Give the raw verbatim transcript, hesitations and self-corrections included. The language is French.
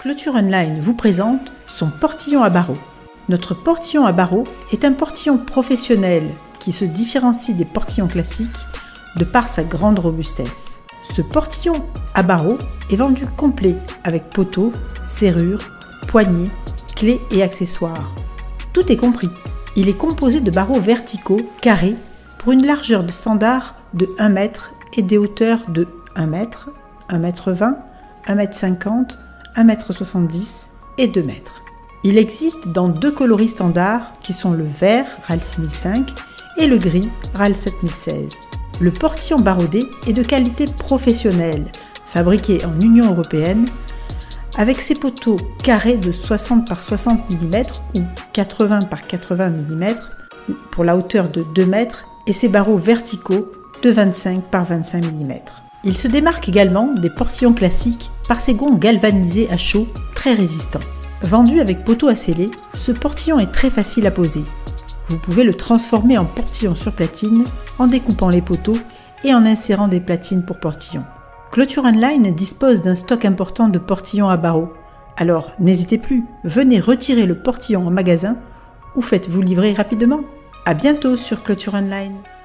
Clôture Online vous présente son portillon à barreaux. Notre portillon à barreaux est un portillon professionnel qui se différencie des portillons classiques de par sa grande robustesse. Ce portillon à barreaux est vendu complet avec poteau, serrure, poignée, clés et accessoires. Tout est compris. Il est composé de barreaux verticaux carrés pour une largeur de standard de un mètre et des hauteurs de un mètre, un mètre vingt, un mètre cinquante, un mètre soixante-dix et deux mètres. Il existe dans deux coloris standards qui sont le vert R A L six mille cinq et le gris R A L sept mille seize. Le portillon baraudé est de qualité professionnelle, fabriqué en Union européenne, avec ses poteaux carrés de soixante par soixante millimètres ou quatre-vingts par quatre-vingts millimètres pour la hauteur de deux mètres et ses barreaux verticaux de vingt-cinq par vingt-cinq millimètres. Il se démarque également des portillons classiques par ses gonds galvanisés à chaud très résistants. Vendu avec poteau à sceller, ce portillon est très facile à poser. Vous pouvez le transformer en portillon sur platine en découpant les poteaux et en insérant des platines pour portillon. Clôture Online dispose d'un stock important de portillons à barreaux. Alors n'hésitez plus, venez retirer le portillon en magasin ou faites-vous livrer rapidement. À bientôt sur Clôture Online.